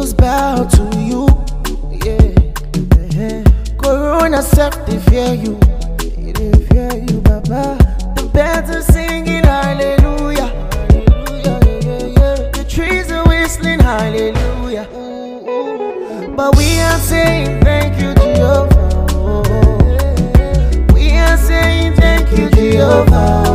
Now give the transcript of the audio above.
angels bow to you. Yeah. Corona self they fear you. They fear you, Baba. The birds are singing hallelujah. The trees are whistling hallelujah. But we are saying thank you, Jehovah. We are saying thank you, Jehovah.